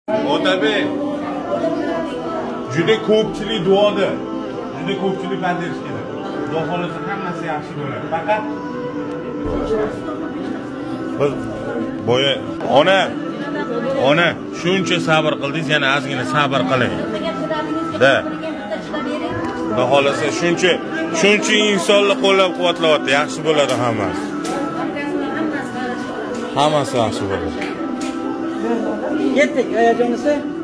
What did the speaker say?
Otabek juda ko'pchilik duoda, juda ko'pchilik bildirish kerak. Xudo xolasa hammasi yaxshi bo'ladi. Faqat bir boya ona shuncha sabr qildingiz, yana ozgina sabr qiling. Da. Xudo xolasa shuncha insonni qo'llab-quvvatlayapti, yaxshi bo'ladi hammasi. Hammasi yaxshi bo'ladi. Yetdik, ayajonisi.